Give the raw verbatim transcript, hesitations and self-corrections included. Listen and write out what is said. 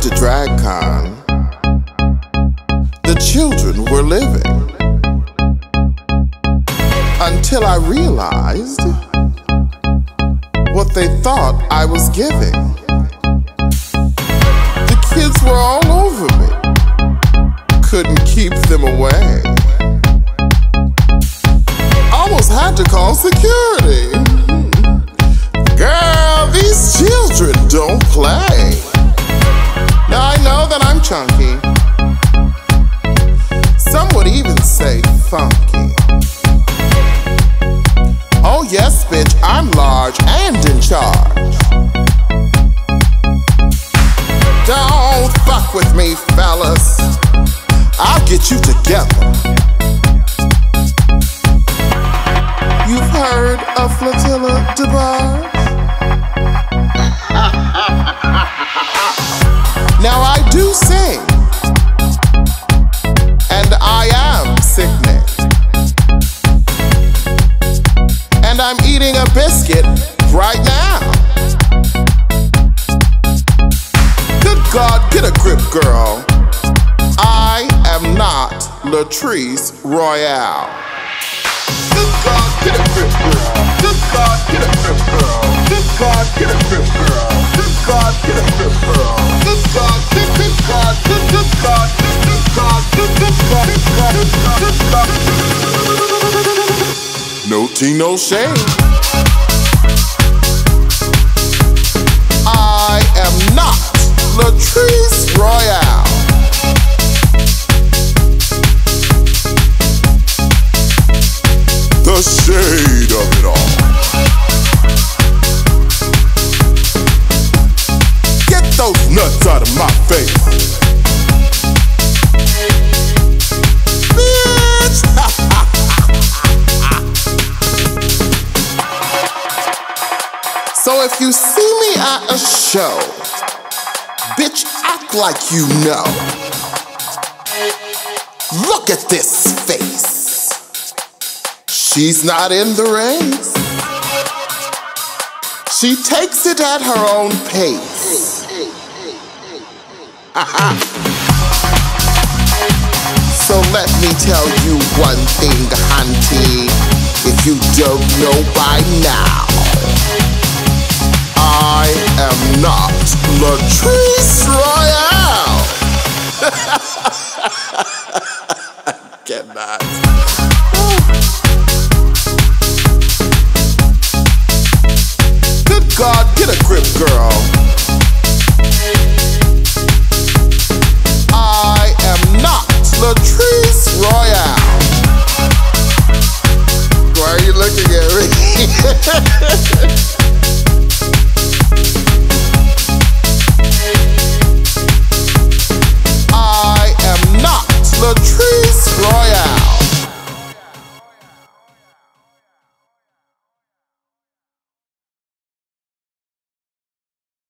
to DragCon, the children were living. Until I realized what they thought I was giving. The kids were all over me, couldn't keep them away. Almost had to call security. Girl, these children don't play. Now I know that I'm chunky. Some would even say funky. Oh yes, bitch, I'm large and in charge. Don't fuck with me, fellas. I'll get you together. You've heard of Flotilla DeBarge? Now I do sing, and I am sickening. And I'm eating a biscuit right now. Good God, get a grip, girl. I am not Latrice Royale. Good God, get a grip, girl. Good God, get a grip, girl. Good God, get a grip, girl. Good God, get a grip, girl. Good God, good God, good God, good God, good God, good God, good God, good God. No tea, no shame. I am not Latrice Royale. The shade of it all. Get those nuts out of my face. So if you see me at a show, bitch, act like you know. Look at this face. She's not in the race. She takes it at her own pace. So let me tell you one thing, hunty, if you don't know by now. I am not Latrice Royale. Cannot. Good God, get a grip, girl.